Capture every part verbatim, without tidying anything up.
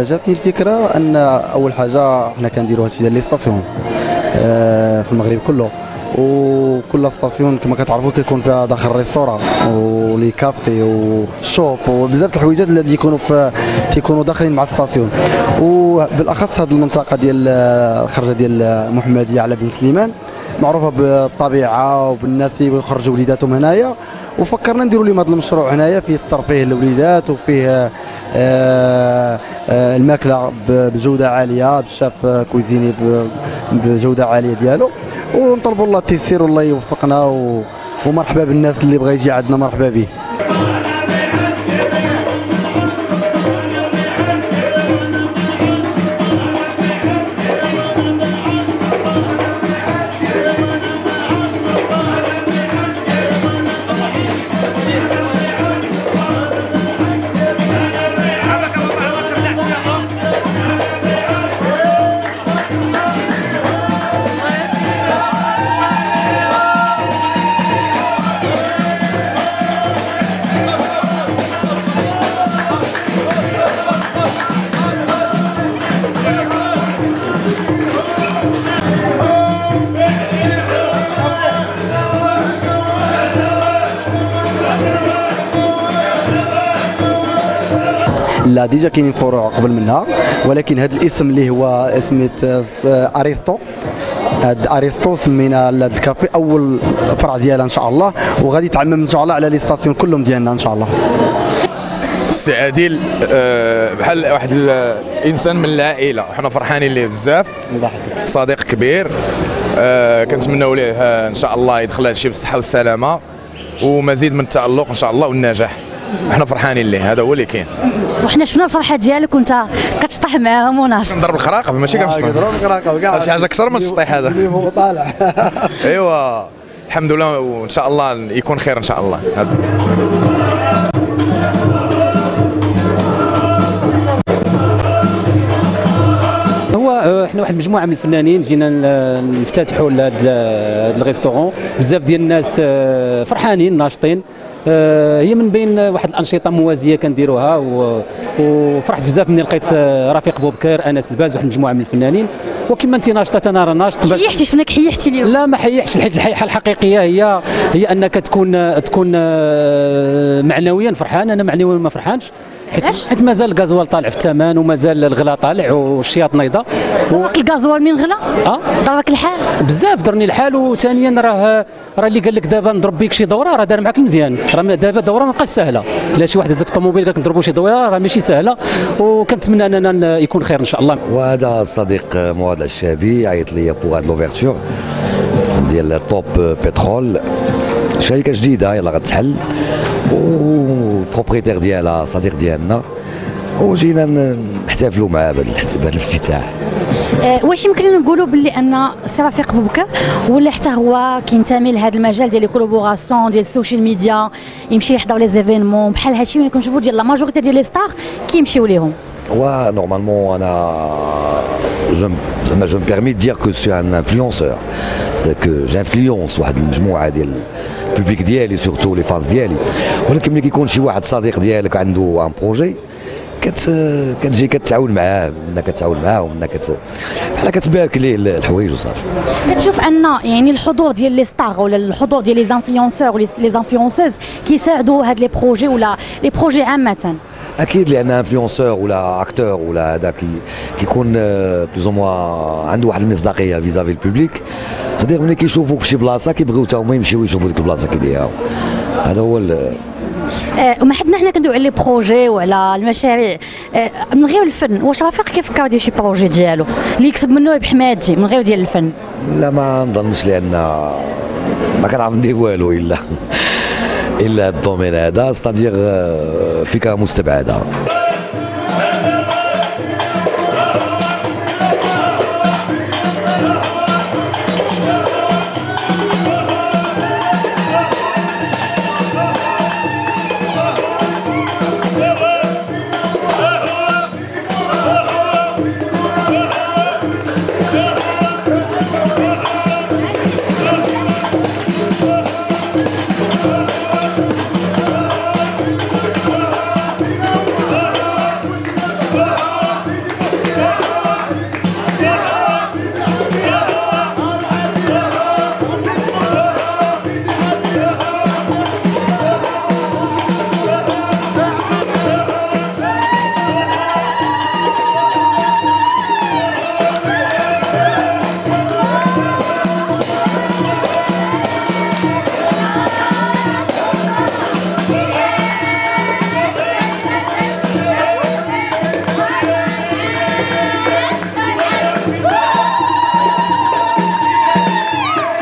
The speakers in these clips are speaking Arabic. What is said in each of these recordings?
جاتني الفكره ان اول حاجه حنا كنديروا هادشي ديال لي ستاسيون في المغرب كله، وكل ستاسيون كما كتعرفوا كيكون فيها داخل ريستوران ولي كافي وشوب وبزاف د الحويجات اللي يكونوا في تيكونوا داخلين مع الستاسيون. وبالاخص هذه المنطقه ديال الخرجه ديال المحمديه على بن سليمان معروفه بالطبيعه وبالناس اللي يخرجوا وليداتهم هنايا، وفكرنا نديروا لهم هذا المشروع هنايا فيه الترفيه للوليدات وفيه آه آه الماكله بجوده عاليه بالشاف كويزيني بجوده عاليه ديالو، ونطلبوا الله التيسير والله يوفقنا، ومرحبا بالناس اللي بغى يجي عندنا مرحبا به. لا ديجا كاينين فروع قبل منها، ولكن هذا الاسم اللي هو اسم ارسطو، هاد ارسطو سمينا هذا الكافي اول فرع ديالها ان شاء الله، وغادي يتعمم ان شاء الله على لي ستاسيون كلهم ديالنا ان شاء الله. السي عادل بحال واحد الانسان من العائله، وحنا فرحانين ليه بزاف، صديق كبير، كنتمناو ليه ان شاء الله يدخل هذا الشيء بالصحه والسلامه ومزيد من التالق ان شاء الله والنجاح. احنا فرحانين ليه، هذا هو اللي كاين. وحنا شفنا الفرحه ديالك وانت كتشطح معاهم وناشط. كنضرب الخراقه ماشي كنشطح. كنضرب الخراقه كاع شي حاجه اكثر من الشطيح هذا. اللي هو طالع. ايوا الحمد لله، وان شاء الله يكون خير ان شاء الله. هو احنا واحد المجموعه من الفنانين جينا نفتتحوا هذا الريستورون، بزاف ديال الناس فرحانين ناشطين، هي من بين واحد الانشطه موازيه كنديروها، وفرحت بزاف ملي لقيت رفيق بوبكر انس الباز واحد المجموعه من الفنانين، وكما انت ناشطه انا راه ناشط. حيحتي شفناك حيحتي اليوم. لا ما حيحش، حيت الحيحه الحقيقيه هي هي انك تكون تكون معنويا فرحان. انا معنويا ما فرحانش، حيت حيت مازال الغازوال طالع في الثمن ومازال الغلا طالع والشياط نايضه. ضرك الغازوال من غلا؟ اه ضرك الحال بزاف، ضرني الحال. وثانيا راه راه اللي قال لك دابا نضرب بك شي دوره راه دار معك مزيان، راه دابا دوره ما بقاش سهله. الا شي واحد هزك الطوموبيل قال لك نضربوا شي دوره راه ماشي سهله، وكنتمنى اننا يكون خير ان شاء الله. وهذا الصديق مواد الشابي عيط لي بوغ هاد لوفيرتور ديال توب بترول، شركه جديده يلاه غتحل، والبروبريتير ديالها صديق ديالنا، وجينا نحتفلوا معاه بهذا الافتتاح. أه واش يمكن نقولوا باللي ان سي رفيق بوبكر ولا حتى هو كينتمي لهذا المجال ديال الكولابوراسيون ديال السوشيال ميديا، يمشي يحضر لي زيفينمون بحال هادشي اللي كنشوفوا ديال لا ماجوريتي ديال لي ستار كيمشيو ليهم؟ و نورمالمون انا جو زعما جو بيرمي دير كو سو ان انفلونسور، سيتاكو جانفلونس واحد المجموعه ديال البوبليك ديالي سورتو لي فانس ديالي، ولكن ملي كيكون شي واحد صديق ديالك عنده ان بروجي كت كتجي كتعاون معاه، منك كتعاون معاه ومنك كت بحال كتبارك ليه الحوايج وصافي. كتشوف ان يعني الحضور ديال لي ستار ولا الحضور ديال لي زانفلونسور ولا لي زانفلونسوز كيساعدوا هاد لي بروجي ولا لي بروجي عامه؟ اكيد، لان انفلونسور ولا اكتور ولا هذا كي كيكون بلوز او موا عنده واحد المصداقيه فيزافي البوبليك، صديق ملي كيشوفوك في شي بلاصه كيبغيو حتى هما يمشيو يشوفوا ديك البلاصه كي دايره. هذا هو أه وما حدنا حنا كندويو على لي بروجي وعلى المشاريع أه من غير الفن. واش رفيق كيفكر يدير شي بروجي ديالو اللي يكسب منه يربح مادي من غير ديال الفن؟ لا ما نظنش، لان ما كنعرف ندير والو الا الا الدومين هذا، ستادير فكره مستبعده.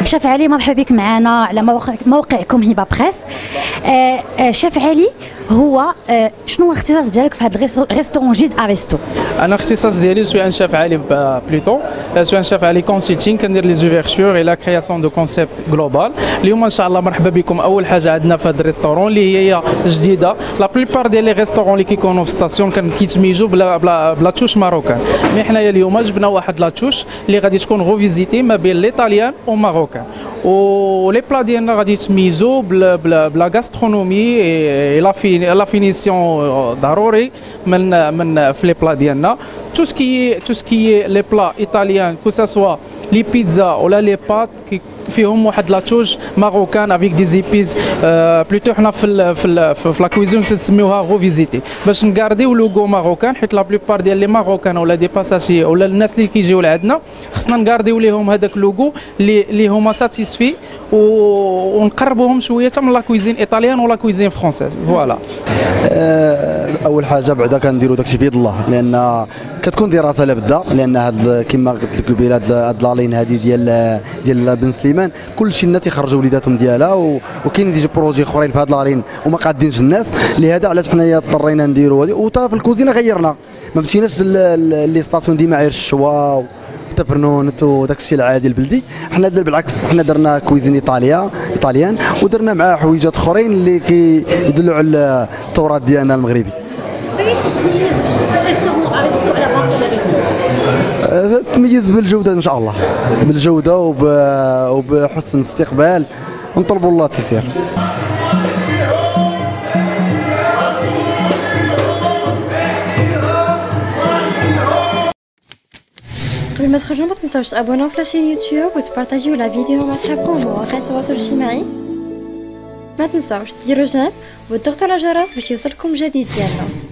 شيف علي مرحبا بك معنا على موقع موقعكم هبه بريس. شيف علي، هو شنو هو الاختصاص ديالك في هذا الريستورون جديد اريستو؟ انا الاختصاص ديالي سوي ان شيف علي بلوتو سوي ان شيف علي كونسلتين، كندير لي زوفيرتور اي لا كرياسيون دو كونسيبت جلوبال. اليوم ان شاء الله مرحبا بكم اول حاجه عندنا في هذا الريستورون اللي هي جديده. لا بليبار ديال لي ريستورون اللي كيكونوا في ستاسيون كان كيتميزوا بلا بلا بلا توش ماروكان، مي حنايا اليوم جبنا واحد لا توش اللي غادي تكون غوفيزيتي ما بين ليطاليان وماروكان، ولي بلا ديالنا غادي يتميزوا بلا بلا بلا غاسترونومي لا في لا فينيسيون ضروري من من في لي بلا ديالنا. تو سكي تو سكي لي بلا ايطاليان كو سا سوا لي بيتزا ولا لي بات فيهم واحد لاتوش ماروكان افيك دي زيبيز بلوتو. حنا في ال في ال في لا كويزين تنسميوها غوفيزيتي باش نكارديو لوغو ماروكان، حيت لا بليبار ديال لي ماروكان ولا دي باساشي ولا الناس اللي كيجيو لعندنا خصنا نكارديو ليهم هذاك لوغو اللي اللي هما ساتيسفي ونقربوهم شويه من لا كويزين ايطاليان ولا كويزين فرونسيز. فوالا اول حاجه بعدا كنديروا داكشي بيد الله، لان كتكون دراسه لابد، لان هاد كما قلت لك قبيله هاد لالين هذه ديال ديال بن سليمان كلشي الناس تيخرجوا وليداتهم ديالها، وكاين ديجا بروجي اخرين في هاد لالين وما قادينش الناس، لهذا علاش حنايا اضطرينا نديروا هذه. وطا في الكوزينه غيرنا، ما مشيناش لي ستاسيون ديما غير الشوا تبرنونت وداك الشيء العادي البلدي. حنا بالعكس حنا درنا كويزين ايطاليا ايطاليان ودرنا معاه حويجات اخرين اللي كيدلوا على التراث ديالنا المغربي. كيفاش كتميز ريستورون اريستو على باقي الريستورون؟ تميز بالجوده ان شاء الله، بالجوده وبحسن الاستقبال، ونطلبوا الله تيسير. قبل ما تخرجوا ما تنساوش تابوناو في لاشين يوتيوب وتبارطاجيو لا فيديو مع صحابكم ومواقع التواصل الاجتماعي. ما تنساوش ديروا جيم وتضغطوا على الجرس باش يوصلكم جديد ديالنا.